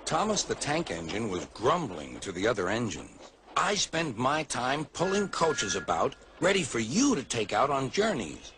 Thomas the Tank Engine was grumbling to the other engines. I spend my time pulling coaches about, ready for you to take out on journeys.